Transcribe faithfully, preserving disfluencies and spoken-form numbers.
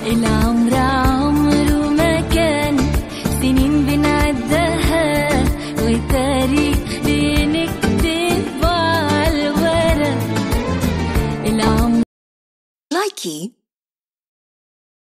العمر عمره ما كان سنين بنعدها، وتاريخ بنكتبه على الورق. العمر لايكي